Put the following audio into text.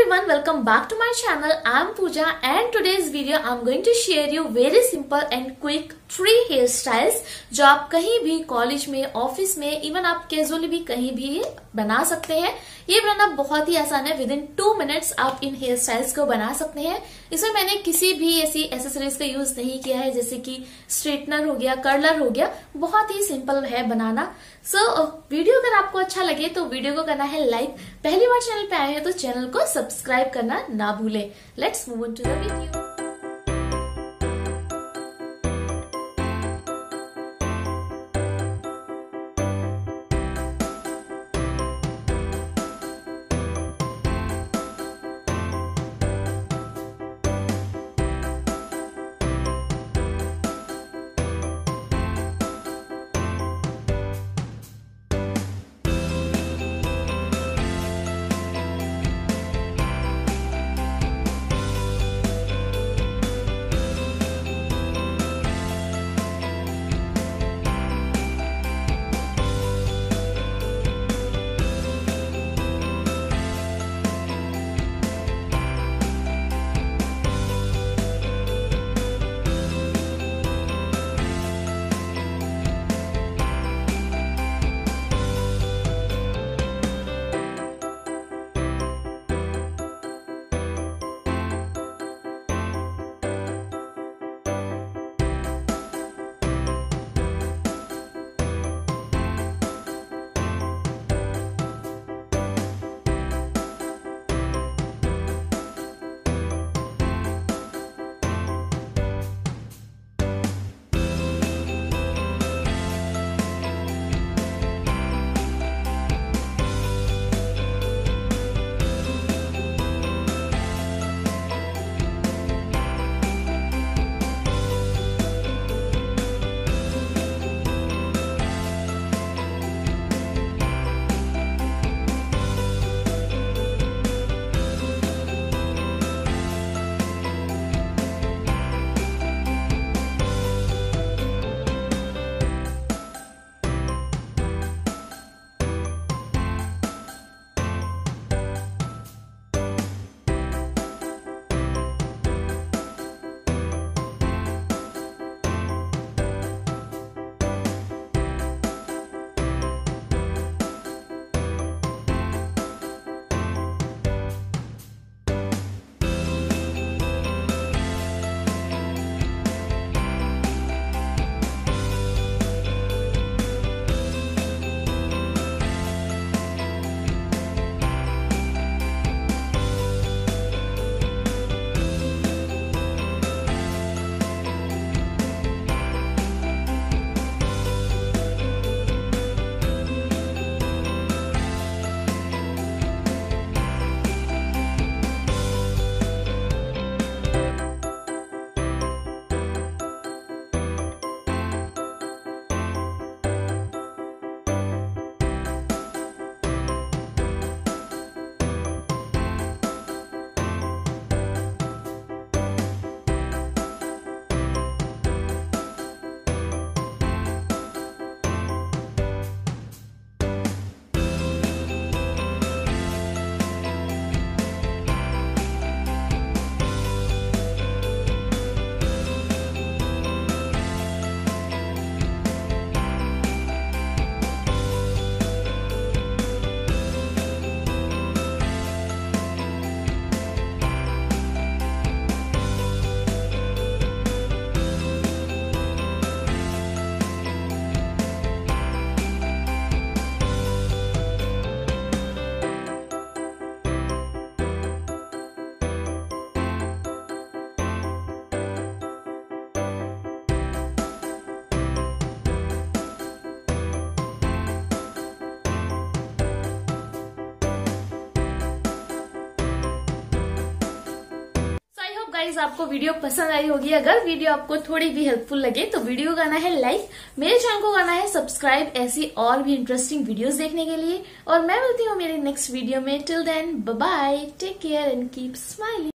everyone, welcome back to my channel. I am Pooja and today's video I am going to share you very simple and quick 3 hairstyles जो आप कहीं भी college में, office में, even आप casually भी कहीं भी बना सकते हैं। ये बनाना बहुत ही आसान है। विद इन 2 मिनट्स आप इन हेयर स्टाइल्स को बना सकते हैं। इसमें मैंने किसी भी ऐसी एसेसरीज का यूज नहीं किया है, जैसे कि स्ट्रेटनर हो गया, कर्लर हो गया। बहुत ही सिंपल है बनाना। वीडियो अगर आपको अच्छा लगे तो वीडियो को करना है लाइक। पहली बार चैनल पे आए हैं तो चैनल को सब्सक्राइब करना ना भूलें। Let's move on to the video. Guys, आपको वीडियो पसंद आई होगी। अगर वीडियो आपको थोड़ी भी हेल्पफुल लगे तो वीडियो को करना है लाइक, मेरे चैनल को करना है सब्सक्राइब ऐसी और भी इंटरेस्टिंग वीडियोस देखने के लिए। और मैं मिलती हूँ मेरे नेक्स्ट वीडियो में। Till then bye bye, take care and keep smiling.